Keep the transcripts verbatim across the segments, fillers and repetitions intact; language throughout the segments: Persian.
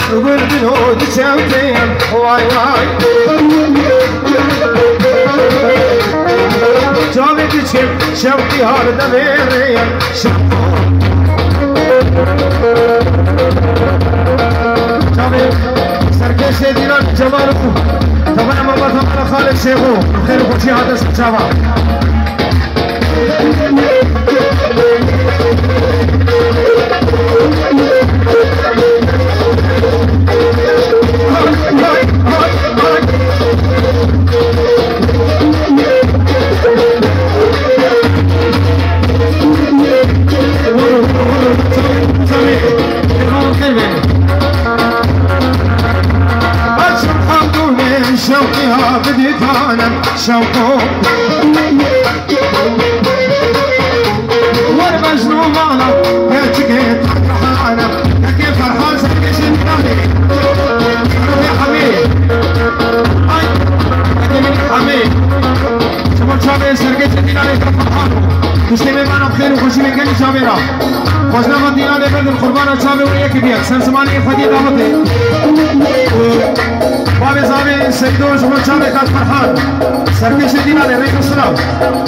وبالبنود شوتين واي واي جابت تشم شوقي هذا دبيرين جابت سركش ديران جمالو طبعا ما بطمنا خالد شيخو خير خوشي هذا سبشابا شوقها بديت انا شوقه والمجنو مالا هاتكيت فرحانة كيف فرحان سركش الثاني يا حبيب اي ادمني حبيب شباب شابي سركش الثاني فرحانه تسلمي معنا بخير وخشي من كل شابيرا خوشنا مدينة لبلد القربانة شابي وياك بيك سمسماني فدي دعوتي بابي زابي سيدو شباب شابي كات فرحان سركش الثاني ريك السلام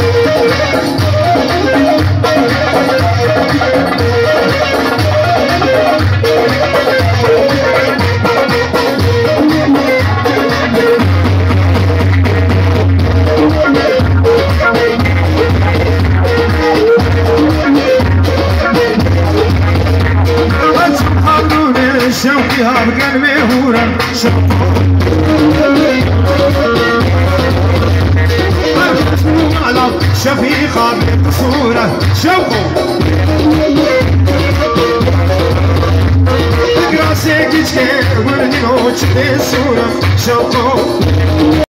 شوقها بقلبي هورا شوقه على شفيقة بصورة شوقه راسي جيجي ورني وجهي صورة شوقه